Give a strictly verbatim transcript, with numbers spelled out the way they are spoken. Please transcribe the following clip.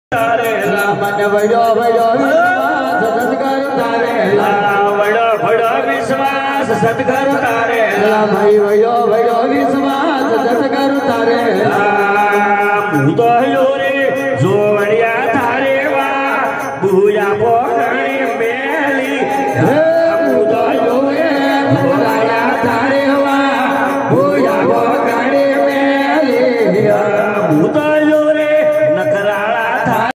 તારે મને વડો વડો વિશ્વાસ સદગર તારે વડો વડો વિશ્વાસ સદગર તારે ભાઈ વડો વડો વિશ્વાસ સદગર તારે હું તો રે જોવડિયા તારે વા બુયા પોગણી મે